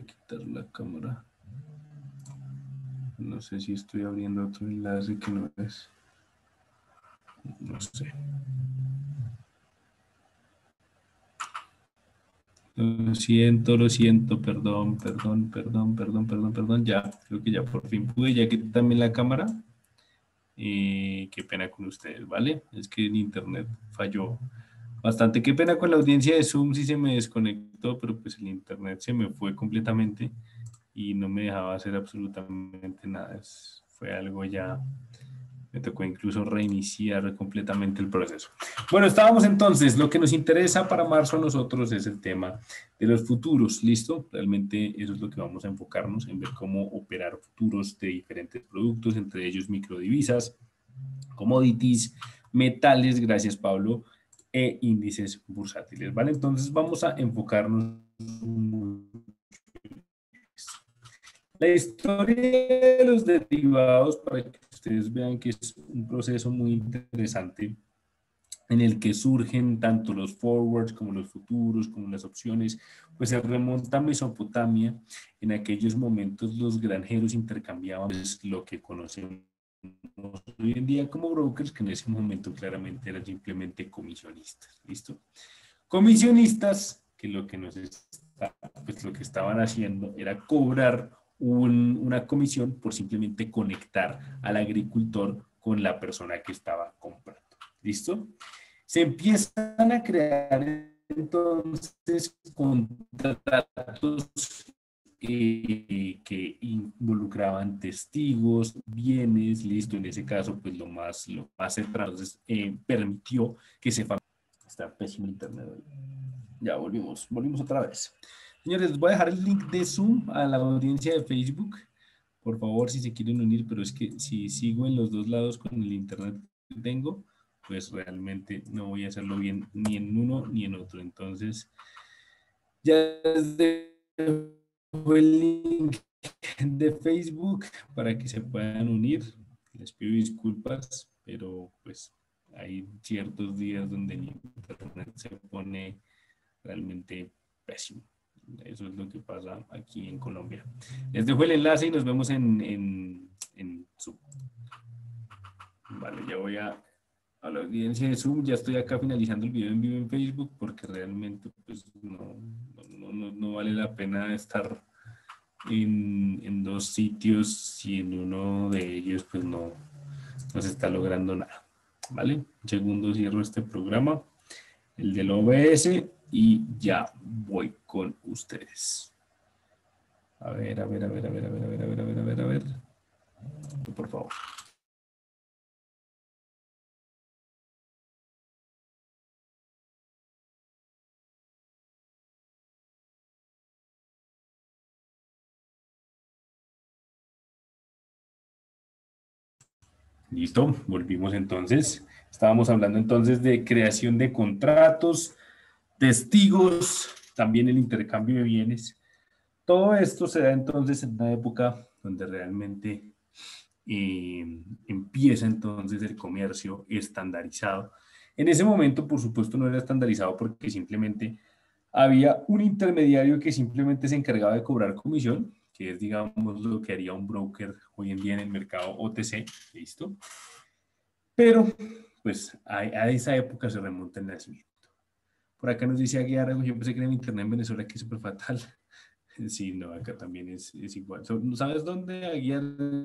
quitar la cámara. No sé si estoy abriendo otro enlace que no es. No sé. Lo siento, perdón. Ya, creo que ya por fin pude, ya quité también la cámara. Qué pena con ustedes, ¿vale? Es que el internet falló bastante. Qué pena con la audiencia de Zoom si se me desconectó, pero pues el internet se me fue completamente y no me dejaba hacer absolutamente nada. Fue algo ya, me tocó incluso reiniciar completamente el proceso. Bueno, estábamos entonces, lo que nos interesa para marzo a nosotros es el tema de los futuros, ¿listo? Realmente eso es lo que vamos a enfocarnos, en ver cómo operar futuros de diferentes productos, entre ellos microdivisas, commodities, metales, gracias Pablo, e índices bursátiles, ¿vale? Entonces vamos a enfocarnos. La historia de los derivados, para que ustedes vean que es un proceso muy interesante en el que surgen tanto los forwards como los futuros, como las opciones, pues se remonta a Mesopotamia. En aquellos momentos los granjeros intercambiaban pues, lo que conocemos hoy en día como brokers, que en ese momento claramente eran simplemente comisionistas, ¿listo? Comisionistas que lo que pues lo que estaban haciendo era cobrar una comisión por simplemente conectar al agricultor con la persona que estaba comprando. ¿Listo? Se empiezan a crear entonces contratos que involucraban testigos, bienes, listo, en ese caso, pues lo más central, entonces permitió que se... Está pésimo internet hoy. Ya volvimos otra vez. Señores, les voy a dejar el link de Zoom a la audiencia de Facebook. Por favor, si se quieren unir, pero es que si sigo en los dos lados con el internet que tengo, pues realmente no voy a hacerlo bien ni en uno ni en otro. Entonces, ya les dejo el link de Facebook para que se puedan unir. Les pido disculpas, pero pues hay ciertos días donde el internet se pone realmente pésimo. Eso es lo que pasa aquí en Colombia. Les dejo el enlace y nos vemos en Zoom. Vale, ya voy a la audiencia de Zoom. Ya estoy acá finalizando el video en vivo en Facebook porque realmente pues, no vale la pena estar en dos sitios si en uno de ellos pues no se está logrando nada. ¿Vale? Un segundo cierro este programa, el del OBS, y ya voy con ustedes. A ver. Por favor. Listo, volvimos entonces. Estábamos hablando entonces de creación de contratos, testigos, también el intercambio de bienes. Todo esto se da entonces en una época donde realmente empieza entonces el comercio estandarizado. En ese momento, por supuesto, no era estandarizado porque simplemente había un intermediario que simplemente se encargaba de cobrar comisión, que es, digamos, lo que haría un broker hoy en día en el mercado OTC, ¿listo? Pero, pues, a esa época se remonta el nacimiento. Por acá nos dice Aguiar, yo pensé que era en internet en Venezuela, que es súper fatal. Sí, no, acá también es igual. ¿Sabes dónde, Aguiar?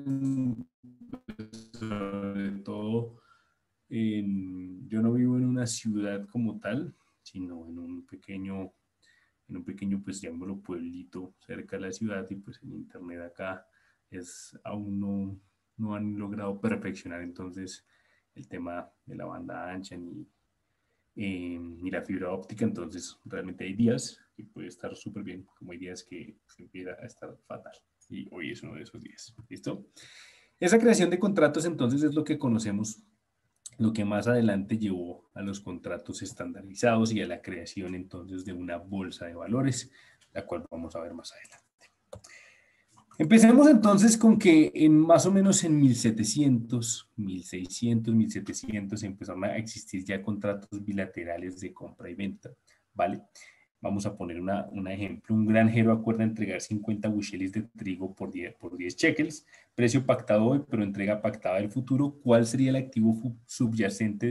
Sobre todo, yo no vivo en una ciudad como tal, sino en un pequeño, pues llamémoslo pueblito cerca de la ciudad, y pues el internet acá aún no han logrado perfeccionar entonces el tema de la banda ancha ni la fibra óptica. Entonces realmente hay días que puede estar súper bien, como hay días que se empieza a estar fatal, y hoy es uno de esos días. ¿Listo? Esa creación de contratos entonces es lo que conocemos, lo que más adelante llevó a los contratos estandarizados y a la creación entonces de una bolsa de valores, la cual vamos a ver más adelante. Empecemos entonces con que más o menos en 1700, 1600, 1700 empezaron a existir ya contratos bilaterales de compra y venta, ¿vale? Vamos a poner un ejemplo. Un granjero acuerda entregar 50 bushels de trigo por 10 shekels, precio pactado hoy, pero entrega pactada del futuro. ¿Cuál sería el activo subyacente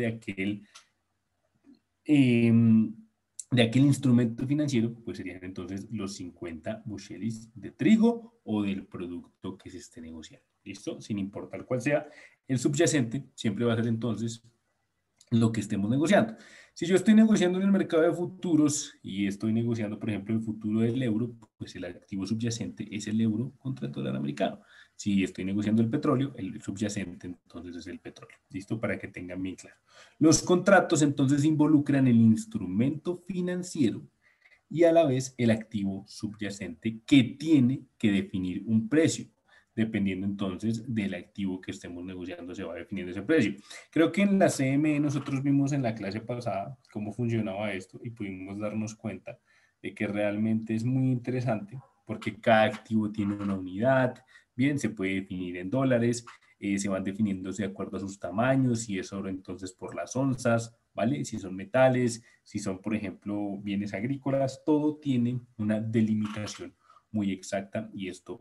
eh, de aquel instrumento financiero? Pues serían entonces los 50 bushels de trigo o del producto que se esté negociando. ¿Listo? Sin importar cuál sea el subyacente, siempre va a ser entonces lo que estemos negociando. Si yo estoy negociando en el mercado de futuros y estoy negociando, por ejemplo, el futuro del euro, pues el activo subyacente es el euro contra el dólar americano. Si estoy negociando el petróleo, el subyacente entonces es el petróleo. ¿Listo? Para que tengan bien claro. Los contratos entonces involucran el instrumento financiero y a la vez el activo subyacente que tiene que definir un precio. Dependiendo entonces del activo que estemos negociando, se va definiendo ese precio. Creo que en la CME nosotros vimos en la clase pasada cómo funcionaba esto y pudimos darnos cuenta de que realmente es muy interesante porque cada activo tiene una unidad, bien, se puede definir en dólares, se van definiéndose de acuerdo a sus tamaños, si es oro entonces por las onzas, ¿vale? Si son metales, si son, por ejemplo, bienes agrícolas, todo tiene una delimitación muy exacta y esto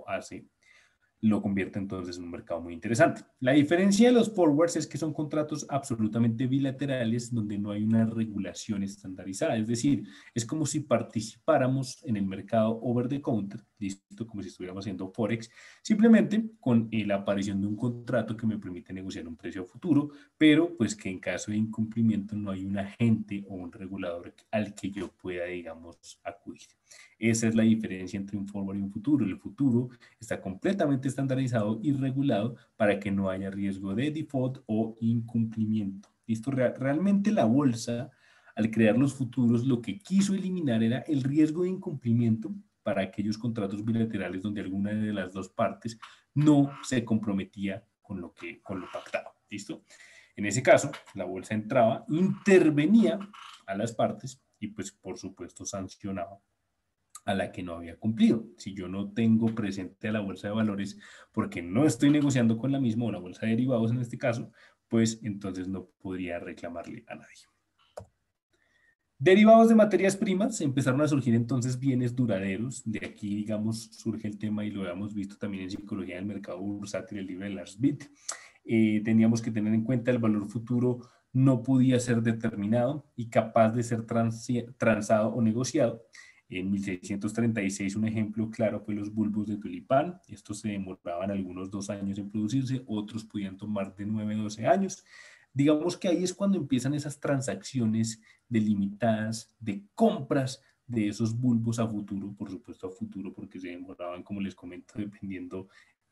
lo convierte entonces en un mercado muy interesante. La diferencia de los forwards es que son contratos absolutamente bilaterales donde no hay una regulación estandarizada, es decir, es como si participáramos en el mercado over the counter, listo, como si estuviéramos haciendo forex, simplemente con la aparición de un contrato que me permite negociar un precio futuro, pero pues que en caso de incumplimiento no hay un agente o un regulador al que yo pueda, digamos, acudir. Esa es la diferencia entre un forward y un futuro. El futuro está completamente estandarizado y regulado para que no haya riesgo de default o incumplimiento. ¿Listo? Realmente la bolsa, al crear los futuros, lo que quiso eliminar era el riesgo de incumplimiento para aquellos contratos bilaterales donde alguna de las dos partes no se comprometía con lo pactado. ¿Listo? En ese caso, la bolsa entraba, intervenía a las partes y pues por supuesto sancionaba a la que no había cumplido. Si yo no tengo presente a la bolsa de valores porque no estoy negociando con la misma, o la bolsa de derivados en este caso, pues entonces no podría reclamarle a nadie. Derivados de materias primas, empezaron a surgir entonces bienes duraderos. De aquí, digamos, surge el tema y lo habíamos visto también en psicología del mercado bursátil, el libro de Lars Bitt. Teníamos que tener en cuenta el valor futuro no podía ser determinado y capaz de ser transado o negociado. En 1636 un ejemplo claro fue los bulbos de tulipán. Estos se demoraban algunos 2 años en producirse, otros podían tomar de 9 a 12 años. Digamos que ahí es cuando empiezan esas transacciones delimitadas de compras de esos bulbos a futuro, por supuesto a futuro, porque se demoraban, como les comento, dependiendo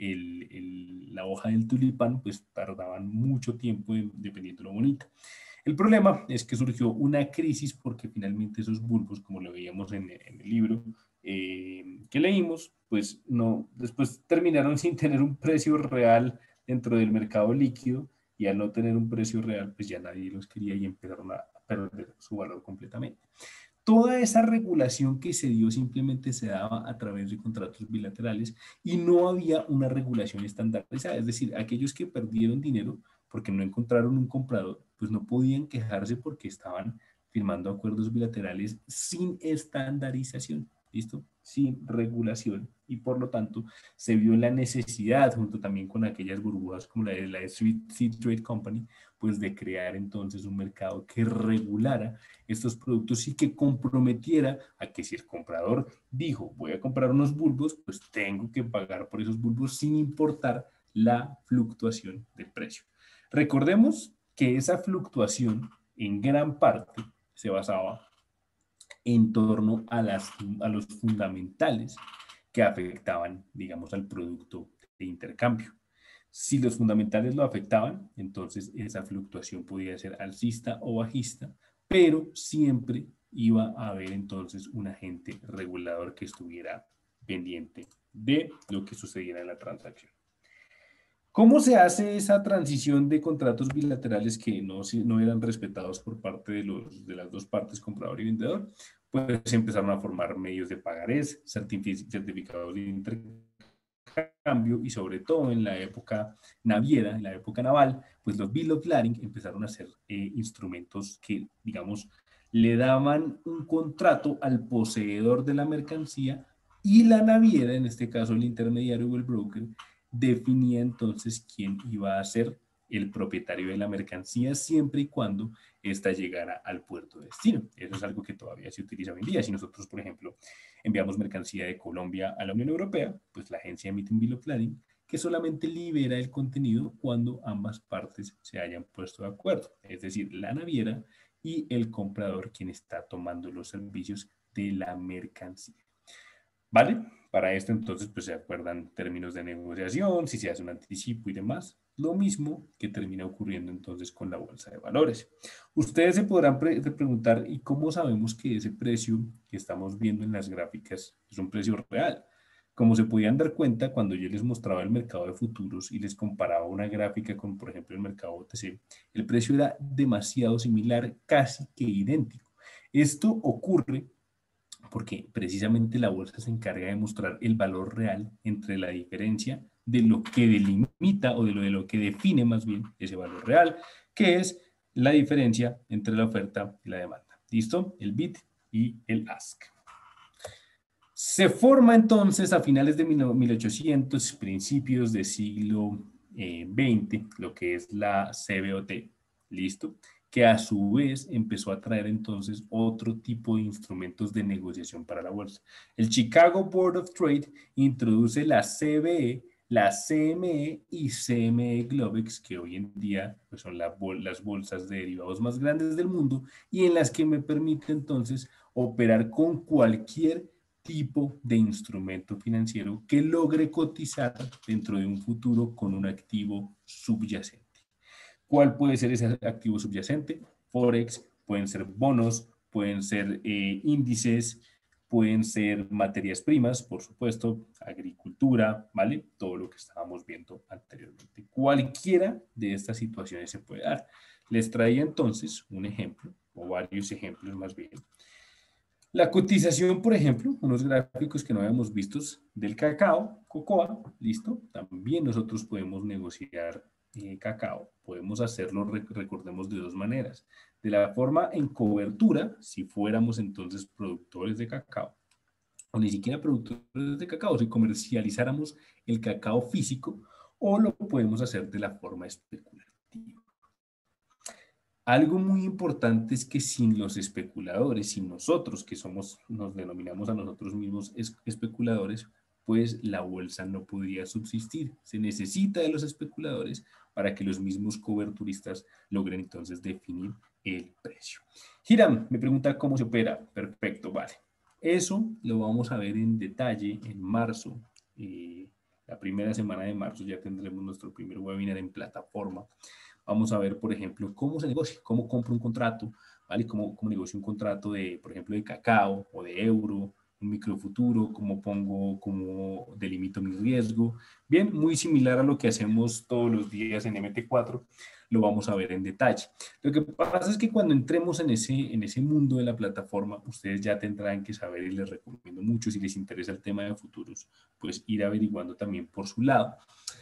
la hoja del tulipán, pues tardaban mucho tiempo dependiendo de lo bonita. El problema es que surgió una crisis porque finalmente esos bulbos, como lo veíamos en el libro que leímos, pues no, después terminaron sin tener un precio real dentro del mercado líquido y al no tener un precio real, pues ya nadie los quería y empezaron a perder su valor completamente. Toda esa regulación que se dio simplemente se daba a través de contratos bilaterales y no había una regulación estandarizada. Es decir, aquellos que perdieron dinero porque no encontraron un comprador, pues no podían quejarse porque estaban firmando acuerdos bilaterales sin estandarización, ¿listo? Sin regulación y por lo tanto se vio la necesidad, junto también con aquellas burbujas como la de la Seed Trade Company, pues de crear entonces un mercado que regulara estos productos y que comprometiera a que si el comprador dijo voy a comprar unos bulbos, pues tengo que pagar por esos bulbos sin importar la fluctuación del precio. Recordemos que esa fluctuación en gran parte se basaba en torno a los fundamentales que afectaban, digamos, al producto de intercambio. Si los fundamentales lo afectaban, entonces esa fluctuación podía ser alcista o bajista, pero siempre iba a haber entonces un agente regulador que estuviera pendiente de lo que sucediera en la transacción. ¿Cómo se hace esa transición de contratos bilaterales que no eran respetados por parte de las dos partes, comprador y vendedor? Pues se empezaron a formar medios de pagarés, certificados de intercambio y sobre todo en la época naviera, en la época naval, pues los Bill of Lading empezaron a ser instrumentos que, digamos, le daban un contrato al poseedor de la mercancía y la naviera, en este caso el intermediario o el broker, definía entonces quién iba a ser el propietario de la mercancía siempre y cuando ésta llegara al puerto de destino. Eso es algo que todavía se utiliza hoy en día. Si nosotros, por ejemplo, enviamos mercancía de Colombia a la Unión Europea, pues la agencia emite un bill of lading que solamente libera el contenido cuando ambas partes se hayan puesto de acuerdo, es decir, la naviera y el comprador quien está tomando los servicios de la mercancía. ¿Vale? Para esto entonces pues se acuerdan términos de negociación, si se hace un anticipo y demás. Lo mismo que termina ocurriendo entonces con la bolsa de valores. Ustedes se podrán preguntar, ¿y cómo sabemos que ese precio que estamos viendo en las gráficas es un precio real? Como se podían dar cuenta cuando yo les mostraba el mercado de futuros y les comparaba una gráfica con, por ejemplo, el mercado OTC, el precio era demasiado similar, casi que idéntico. Esto ocurre porque precisamente la bolsa se encarga de mostrar el valor real entre la diferencia de lo que delimita o de lo que define más bien ese valor real, que es la diferencia entre la oferta y la demanda. ¿Listo? El bid y el ask. Se forma entonces a finales de 1800, principios del siglo XX, lo que es la CBOT, ¿listo? Que a su vez empezó a traer entonces otro tipo de instrumentos de negociación para la bolsa. El Chicago Board of Trade introduce la CBE, la CME y CME Globex, que hoy en día pues, son las bolsas de derivados más grandes del mundo y en las que me permite entonces operar con cualquier tipo de instrumento financiero que logre cotizar dentro de un futuro con un activo subyacente. ¿Cuál puede ser ese activo subyacente? Forex, pueden ser bonos, pueden ser índices, pueden ser materias primas, por supuesto, agricultura, ¿vale? Todo lo que estábamos viendo anteriormente. Cualquiera de estas situaciones se puede dar. Les traía entonces un ejemplo, o varios ejemplos más bien, la cotización, por ejemplo, unos gráficos que no habíamos visto del cacao, cocoa, listo. También nosotros podemos negociar cacao. Podemos hacerlo, recordemos, de dos maneras. De la forma en cobertura, si fuéramos entonces productores de cacao, o ni siquiera productores de cacao, si comercializáramos el cacao físico, o lo podemos hacer de la forma especulativa. Algo muy importante es que sin los especuladores, sin nosotros que somos, nos denominamos a nosotros mismos especuladores, pues la bolsa no podría subsistir. Se necesita de los especuladores para que los mismos coberturistas logren entonces definir el precio. Hiram me pregunta cómo se opera. Perfecto, vale. Eso lo vamos a ver en detalle en marzo. La primera semana de marzo ya tendremos nuestro primer webinar en plataforma. Vamos a ver, por ejemplo, cómo se negocia, cómo compro un contrato, ¿vale? Cómo negocio un contrato de, por ejemplo, de cacao o de euro, un microfuturo, cómo delimito mi riesgo. Bien, muy similar a lo que hacemos todos los días en MT4, lo vamos a ver en detalle. Lo que pasa es que cuando entremos en ese mundo de la plataforma, ustedes ya tendrán que saber y les recomiendo mucho, si les interesa el tema de futuros, pues ir averiguando también por su lado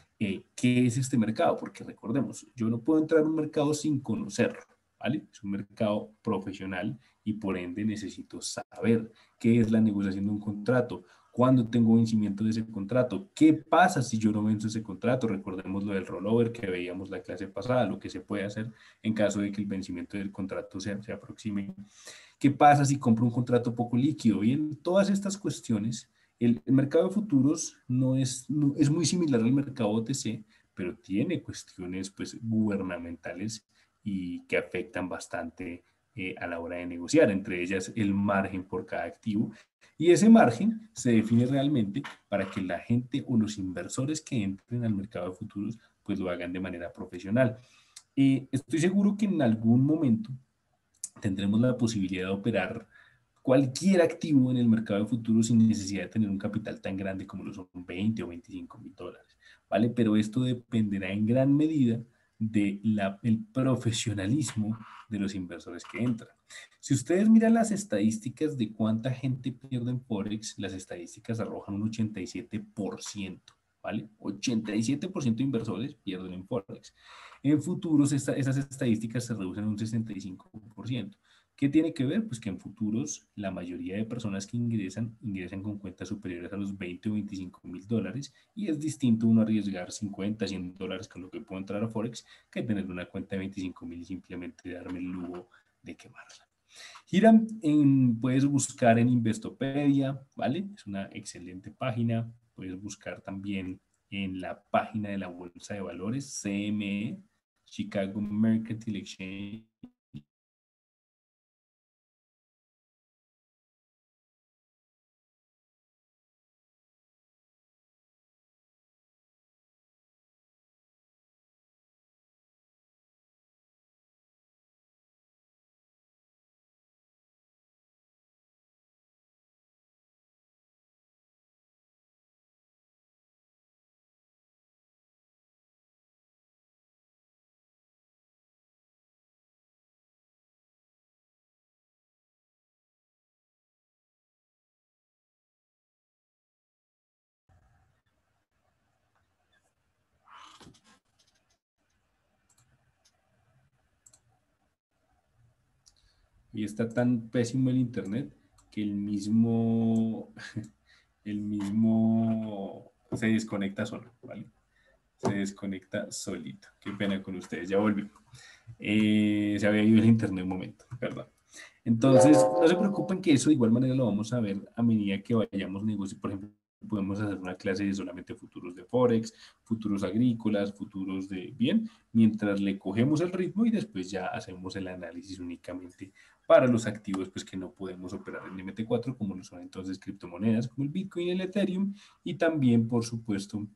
qué es este mercado, porque recordemos, yo no puedo entrar a un mercado sin conocerlo, ¿vale? Es un mercado profesional y por ende necesito saber qué es la negociación de un contrato, cuándo tengo vencimiento de ese contrato, qué pasa si yo no venzo ese contrato, recordemos lo del rollover que veíamos la clase pasada, lo que se puede hacer en caso de que el vencimiento del contrato se aproxime, qué pasa si compro un contrato poco líquido, bien, todas estas cuestiones el mercado de futuros es muy similar al mercado OTC, pero tiene cuestiones pues, gubernamentales y que afectan bastante a la hora de negociar, entre ellas el margen por cada activo. Y ese margen se define realmente para que la gente o los inversores que entren al mercado de futuros pues lo hagan de manera profesional. Estoy seguro que en algún momento tendremos la posibilidad de operar cualquier activo en el mercado de futuros sin necesidad de tener un capital tan grande como lo son 20 o 25 mil dólares, ¿vale? Pero esto dependerá en gran medida del profesionalismo de los inversores que entran. Si ustedes miran las estadísticas de cuánta gente pierde en Forex, las estadísticas arrojan un 87%, ¿vale? 87% de inversores pierden en Forex. En futuros, esas estadísticas se reducen a un 65%. ¿Qué tiene que ver? Pues que en futuros la mayoría de personas que ingresan con cuentas superiores a los 20 o 25.000 dólares y es distinto uno arriesgar 50, 100 dólares con lo que puedo entrar a Forex que tener una cuenta de 25.000 y simplemente darme el lujo de quemarla. Hiram, puedes buscar en Investopedia, ¿vale? Es una excelente página. Puedes buscar también en la página de la Bolsa de Valores, CME, Chicago Mercantile Exchange. Y está tan pésimo el internet que el mismo se desconecta solo, ¿vale? Se desconecta solito. Qué pena con ustedes, ya volví. Se había ido el internet un momento, perdón. Entonces, no se preocupen que eso de igual manera lo vamos a ver a medida que vayamos negociando. Por ejemplo, podemos hacer una clase de solamente futuros de Forex, futuros agrícolas, futuros de bien, mientras le cogemos el ritmo y después ya hacemos el análisis únicamente para los activos pues que no podemos operar en MT4, como lo son entonces criptomonedas como el Bitcoin y el Ethereum, y también, por supuesto,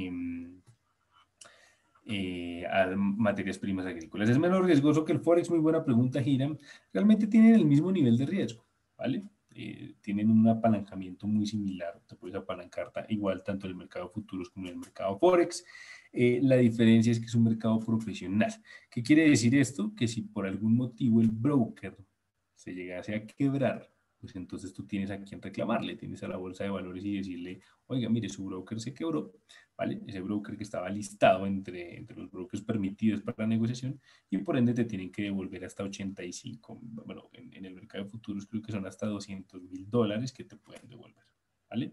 a materias primas agrícolas. ¿Es menos riesgoso que el Forex? Muy buena pregunta, Hiram. Realmente tienen el mismo nivel de riesgo, ¿vale? Tienen un apalancamiento muy similar. Te puedes apalancar igual tanto en el mercado de futuros como en el mercado Forex. La diferencia es que es un mercado profesional. ¿Qué quiere decir esto? Que si por algún motivo el broker se llegase a quebrar, pues entonces tú tienes a quien reclamarle, tienes a la bolsa de valores y decirle, oiga, mire, su broker se quebró, ¿vale? Ese broker que estaba listado entre los brokers permitidos para la negociación y por ende te tienen que devolver hasta 85, bueno, en el mercado de futuros creo que son hasta 200.000 dólares que te pueden devolver, ¿vale?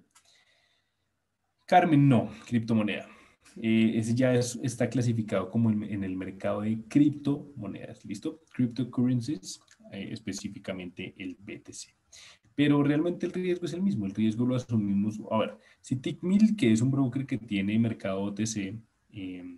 Carmen, no, criptomoneda. Ese ya está clasificado como en el mercado de criptomonedas, ¿listo? Cryptocurrencies, específicamente el BTC. Pero realmente el riesgo es el mismo, el riesgo lo asumimos. A ver, si Tickmill, que es un broker que tiene mercado OTC, eh,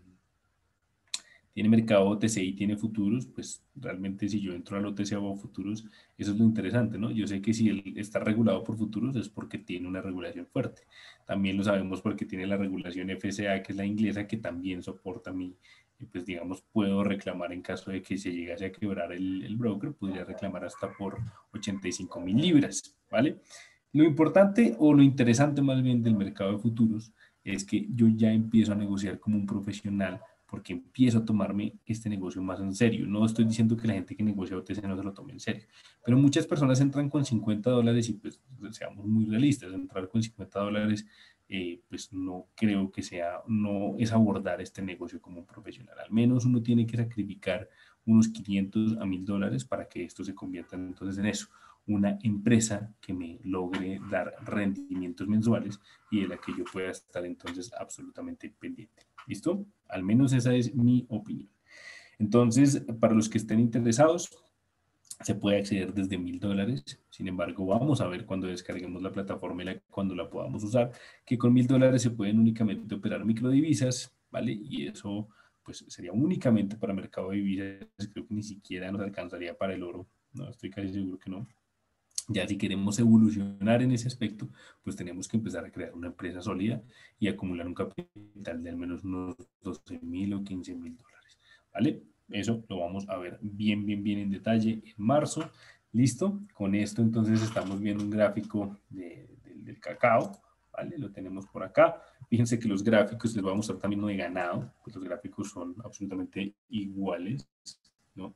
tiene mercado OTC y tiene futuros, pues realmente si yo entro al OTC o a futuros, eso es lo interesante, ¿no? Yo sé que si él está regulado por futuros es porque tiene una regulación fuerte. También lo sabemos porque tiene la regulación FCA, que es la inglesa, que también soporta mi, pues digamos, puedo reclamar en caso de que se llegase a quebrar el broker, podría reclamar hasta por 85.000 libras, ¿vale? Lo importante o lo interesante más bien del mercado de futuros es que yo ya empiezo a negociar como un profesional porque empiezo a tomarme este negocio más en serio. No estoy diciendo que la gente que negocia OTC no se lo tome en serio, pero muchas personas entran con 50 dólares y pues seamos muy realistas, entrar con 50 dólares pues no creo que sea, no es abordar este negocio como un profesional. Al menos uno tiene que sacrificar unos 500 a 1.000 dólares para que esto se convierta entonces en eso, una empresa que me logre dar rendimientos mensuales y de la que yo pueda estar entonces absolutamente pendiente. ¿Listo? Al menos esa es mi opinión. Entonces, para los que estén interesados, se puede acceder desde 1.000 dólares. Sin embargo, vamos a ver cuando descarguemos la plataforma y cuando la podamos usar, que con 1.000 dólares se pueden únicamente operar microdivisas, ¿vale? Y eso pues sería únicamente para mercado de divisas. Creo que ni siquiera nos alcanzaría para el oro. No, estoy casi seguro que no. Ya si queremos evolucionar en ese aspecto, pues tenemos que empezar a crear una empresa sólida y acumular un capital de al menos unos 12.000 o 15.000 dólares. ¿Vale? Eso lo vamos a ver bien, bien, bien en detalle en marzo. ¿Listo? Con esto entonces estamos viendo un gráfico del cacao. ¿Vale? Lo tenemos por acá. Fíjense que los gráficos, les voy a mostrar también lo de ganado, pues los gráficos son absolutamente iguales, ¿no?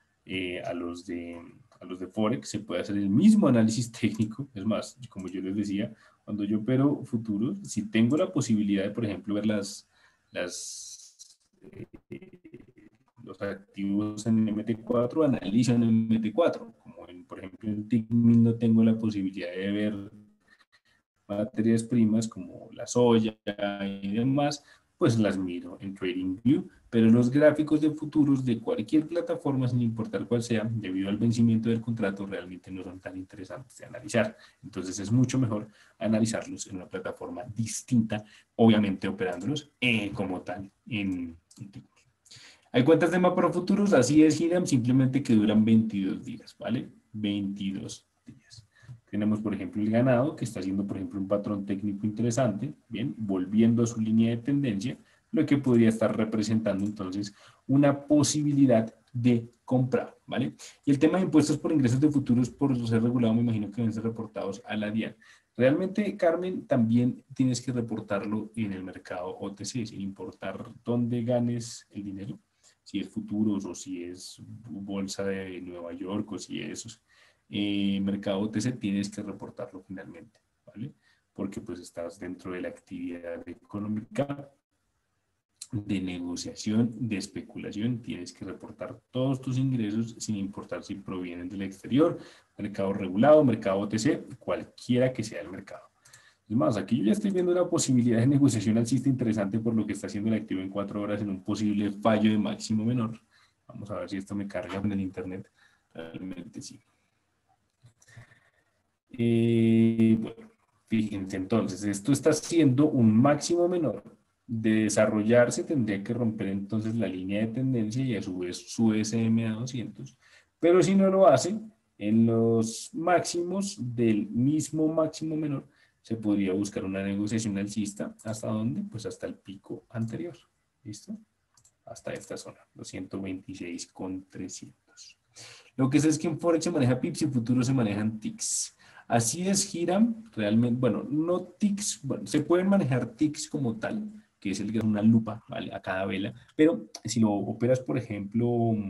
A los de Forex, se puede hacer el mismo análisis técnico. Es más, como yo les decía, cuando yo opero futuros, si tengo la posibilidad de, por ejemplo, ver las los activos en MT4, analizo en MT4. Como por ejemplo en Tickmill no tengo la posibilidad de ver materias primas como la soya y demás, pues las miro en TradingView, pero los gráficos de futuros de cualquier plataforma, sin importar cuál sea, debido al vencimiento del contrato, realmente no son tan interesantes de analizar. Entonces es mucho mejor analizarlos en una plataforma distinta, obviamente operándolos como tal en Tickmill. Hay cuentas de mapa para futuros, así es, Hiram, simplemente que duran 22 días, ¿vale? 22 días. Tenemos, por ejemplo, el ganado, que está haciendo, por ejemplo, un patrón técnico interesante, bien, volviendo a su línea de tendencia, lo que podría estar representando entonces una posibilidad de compra, ¿vale? Y el tema de impuestos por ingresos de futuros por ser regulado, me imagino que deben ser reportados a la DIAN. Realmente, Carmen, también tienes que reportarlo en el mercado OTC, sin importar dónde ganes el dinero, si es futuros o si es bolsa de Nueva York o si es mercado OTC, tienes que reportarlo finalmente, ¿vale? Porque pues estás dentro de la actividad económica de negociación, de especulación, tienes que reportar todos tus ingresos sin importar si provienen del exterior, mercado regulado, mercado OTC, cualquiera que sea el mercado. Es más, aquí yo ya estoy viendo una posibilidad de negociación alcista interesante por lo que está haciendo el activo en 4 horas en un posible fallo de máximo menor. Vamos a ver si esto me carga en el internet. Realmente sí. Bueno, fíjense entonces, esto está siendo un máximo menor. De desarrollarse tendría que romper entonces la línea de tendencia y a su vez su SMA 200. Pero si no lo hace, en los máximos del mismo máximo menor, se podría buscar una negociación alcista. ¿Hasta dónde? Pues hasta el pico anterior. ¿Listo? Hasta esta zona, 226,300. Lo que sé es que en Forex se maneja pips y en futuros se manejan ticks. Así es, Hiram, realmente, bueno, no ticks, bueno, se pueden manejar ticks como tal, que es el que es una lupa, ¿vale? A cada vela, pero si lo operas, por ejemplo,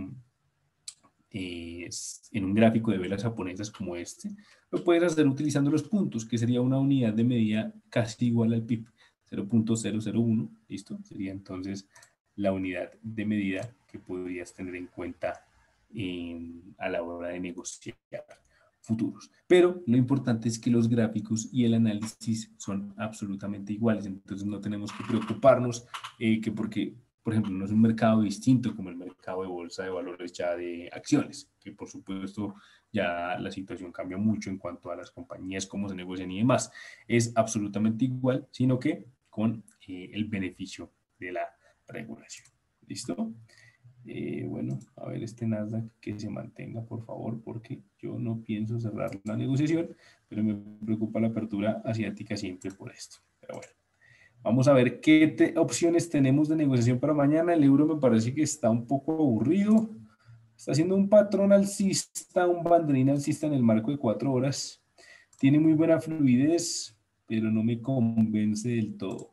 en un gráfico de velas japonesas como este, lo puedes hacer utilizando los puntos, que sería una unidad de medida casi igual al PIB, 0.001, ¿listo? Sería entonces la unidad de medida que podrías tener en cuenta a la hora de negociar futuros. Pero lo importante es que los gráficos y el análisis son absolutamente iguales, entonces no tenemos que preocuparnos que porque, por ejemplo, no es un mercado distinto como el mercado de bolsa de valores ya de acciones, que por supuesto ya la situación cambia mucho en cuanto a las compañías, cómo se negocian y demás. Es absolutamente igual, sino que con el beneficio de la regulación. ¿Listo? Bueno, a ver este Nasdaq que se mantenga, por favor, porque yo no pienso cerrar la negociación, pero me preocupa la apertura asiática siempre por esto. Pero bueno, vamos a ver qué opciones tenemos de negociación para mañana. El euro me parece que está un poco aburrido. Está haciendo un patrón alcista, un banderín alcista en el marco de 4 horas. Tiene muy buena fluidez, pero no me convence del todo.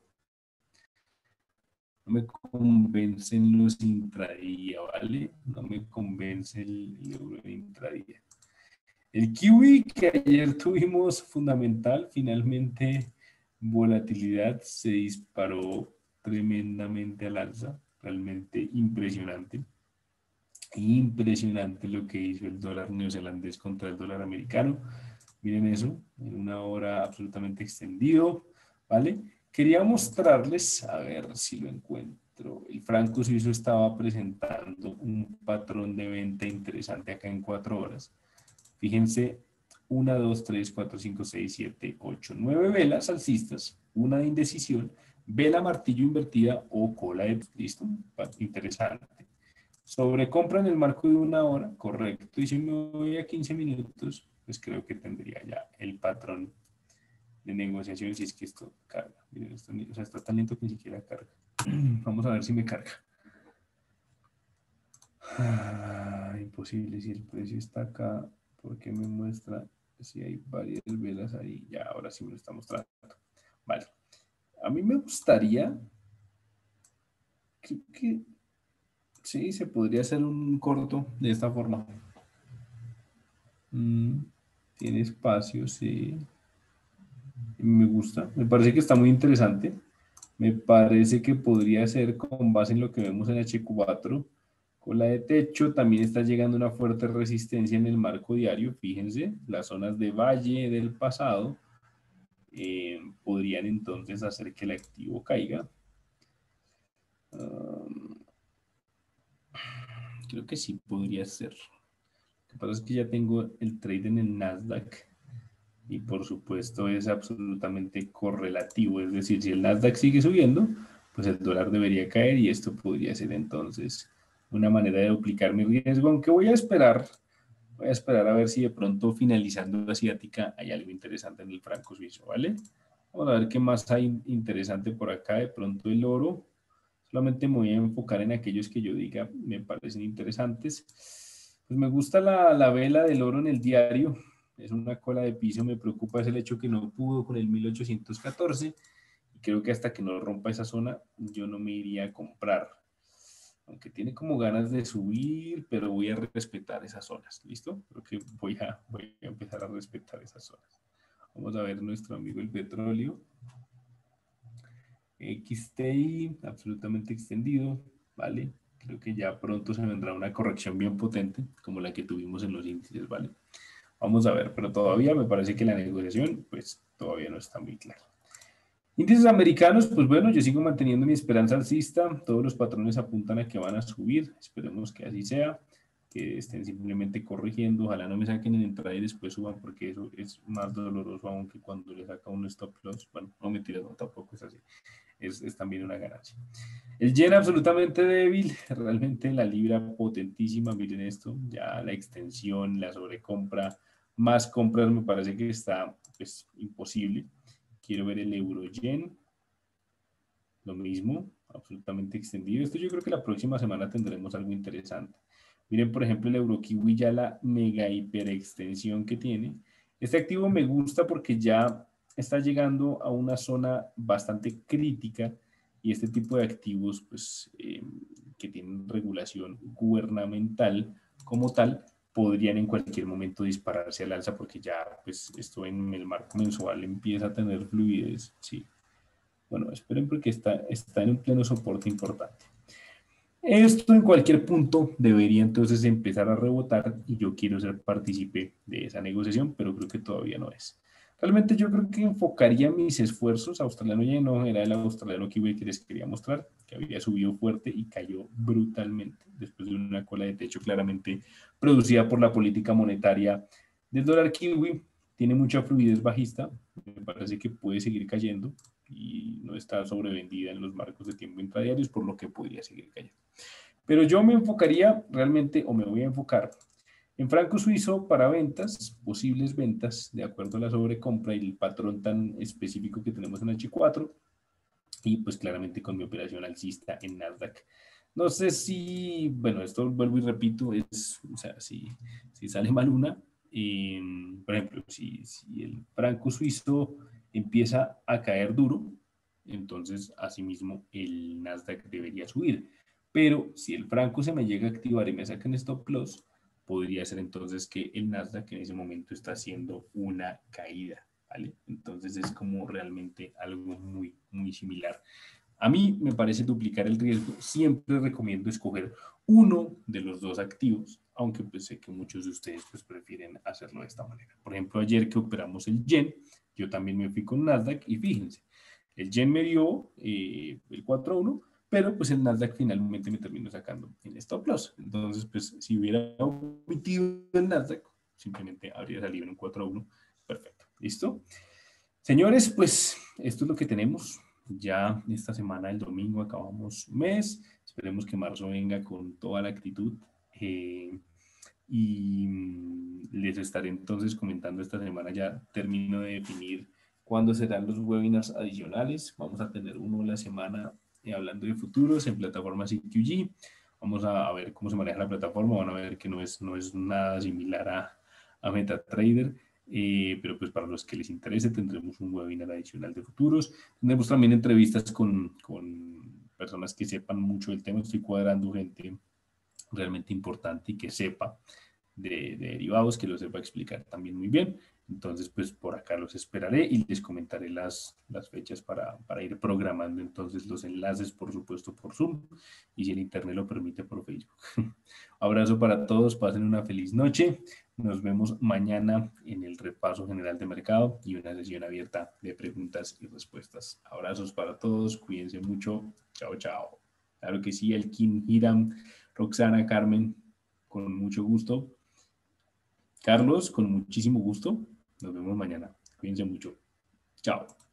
No me convencen los intradía, ¿vale? No me convence el euro de intradía. El kiwi que ayer tuvimos fundamental, finalmente volatilidad se disparó tremendamente al alza, realmente impresionante. Impresionante lo que hizo el dólar neozelandés contra el dólar americano. Miren eso, en una hora absolutamente extendido, ¿vale? Quería mostrarles, a ver si lo encuentro. El franco suizo estaba presentando un patrón de venta interesante acá en 4 horas. Fíjense, 1, 2, 3, 4, 5, 6, 7, 8, 9 velas alcistas, una de indecisión, vela martillo invertida o cola de... ¿Listo? Interesante. Sobrecompra en el marco de 1 hora, correcto. Y si me voy a 15 minutos, pues creo que tendría ya el patrón de negociación si es que esto carga. Miren, esto, o sea, está tan lento que ni siquiera carga. Vamos a ver si me carga. Imposible, si el precio está acá, porque me muestra si hay varias velas ahí. Ya, ahora sí me lo está mostrando. Vale. A mí me gustaría, creo que sí, se podría hacer un corto de esta forma. Tiene espacio, sí. Me gusta, me parece que está muy interesante. Me parece que podría ser con base en lo que vemos en H4, Cola de techo, también está llegando una fuerte resistencia en el marco diario. Fíjense, las zonas de valle del pasado podrían entonces hacer que el activo caiga. Creo que sí podría ser. Lo que pasa es que ya tengo el trade en el Nasdaq y por supuesto es absolutamente correlativo. Es decir, si el Nasdaq sigue subiendo, pues el dólar debería caer y esto podría ser entonces una manera de duplicar mi riesgo, aunque voy a esperar a ver si de pronto finalizando la asiática hay algo interesante en el franco suizo, ¿vale? Vamos a ver qué más hay interesante por acá. De pronto el oro. Solamente me voy a enfocar en aquellos que yo diga me parecen interesantes. Pues me gusta la vela del oro en el diario. Es una cola de piso. Me preocupa es el hecho que no pudo con el 1814. Y creo que hasta que no rompa esa zona, yo no me iría a comprar. Aunque tiene como ganas de subir, pero voy a respetar esas zonas. ¿Listo? Creo que voy a empezar a respetar esas zonas. Vamos a ver nuestro amigo el petróleo. XTI absolutamente extendido, ¿vale? Creo que ya pronto se vendrá una corrección bien potente, como la que tuvimos en los índices, ¿vale? Vamos a ver, pero todavía me parece que la negociación, pues, todavía no está muy clara. Índices americanos, pues bueno, yo sigo manteniendo mi esperanza alcista, todos los patrones apuntan a que van a subir, esperemos que así sea, que estén simplemente corrigiendo, ojalá no me saquen en entrada y después suban, porque eso es más doloroso aún que cuando le saca un stop loss, bueno, no mentiras, no, tampoco es así. Es también una ganancia. El yen absolutamente débil, realmente la libra potentísima, miren esto, ya la extensión, la sobrecompra, más compras me parece que está pues, imposible. Quiero ver el euro yen, lo mismo, absolutamente extendido. Esto yo creo que la próxima semana tendremos algo interesante. Miren, por ejemplo, el euro kiwi ya la mega hiper extensión que tiene. Este activo me gusta porque ya está llegando a una zona bastante crítica y este tipo de activos, pues, que tienen regulación gubernamental como tal, podrían en cualquier momento dispararse al alza porque ya, pues, esto en el marco mensual empieza a tener fluidez, sí. Bueno, esperen porque está en un pleno soporte importante. Esto en cualquier punto debería entonces empezar a rebotar y yo quiero ser partícipe de esa negociación, pero creo que todavía no es. Realmente yo creo que enfocaría mis esfuerzos, australiano ya no era el australiano kiwi que les quería mostrar, que había subido fuerte y cayó brutalmente después de una cola de techo claramente producida por la política monetaria del dólar kiwi. Tiene mucha fluidez bajista, me parece que puede seguir cayendo y no está sobrevendida en los marcos de tiempo intradiarios, por lo que podría seguir cayendo. Pero yo me enfocaría realmente, o me voy a enfocar, en franco suizo para ventas, posibles ventas, de acuerdo a la sobrecompra y el patrón tan específico que tenemos en H4, y pues claramente con mi operación alcista en Nasdaq. No sé si, bueno, esto vuelvo y repito, o sea, si sale mal una, por ejemplo, si el franco suizo empieza a caer duro, entonces asimismo el Nasdaq debería subir. Pero si el franco se me llega a activar y me sacan stop loss, podría ser entonces que el Nasdaq en ese momento está haciendo una caída, ¿vale? Entonces es como realmente algo muy, muy similar. A mí me parece duplicar el riesgo. Siempre recomiendo escoger uno de los dos activos, aunque pues sé que muchos de ustedes pues prefieren hacerlo de esta manera. Por ejemplo, ayer que operamos el yen, yo también me fui con Nasdaq y fíjense, el yen me dio el 4-1, pero pues el Nasdaq finalmente me terminó sacando en stop loss. Entonces, pues si hubiera omitido el Nasdaq, simplemente habría salido en un 4-1. Perfecto. ¿Listo? Señores, pues esto es lo que tenemos. Ya esta semana, el domingo, acabamos mes. Esperemos que marzo venga con toda la actitud. Y les estaré entonces comentando esta semana. Ya termino de definir cuándo serán los webinars adicionales. Vamos a tener uno a la semana hablando de futuros en plataforma CQG. Vamos a ver cómo se maneja la plataforma. Van a ver que no es nada similar a MetaTrader. Pero pues para los que les interese tendremos un webinar adicional de futuros. Tendremos también entrevistas con personas que sepan mucho del tema. Estoy cuadrando gente realmente importante y que sepa de derivados, que lo sepa explicar también muy bien. Entonces, pues por acá los esperaré y les comentaré las fechas para ir programando entonces los enlaces, por supuesto, por Zoom y si el internet lo permite, por Facebook. Abrazo para todos, pasen una feliz noche. Nos vemos mañana en el repaso general de mercado y una sesión abierta de preguntas y respuestas. Abrazos para todos, cuídense mucho. Chao, chao. Claro que sí, Elkin, Hiram, Roxana, Carmen, con mucho gusto. Carlos, con muchísimo gusto. Nos vemos mañana. Cuídense mucho. Chao.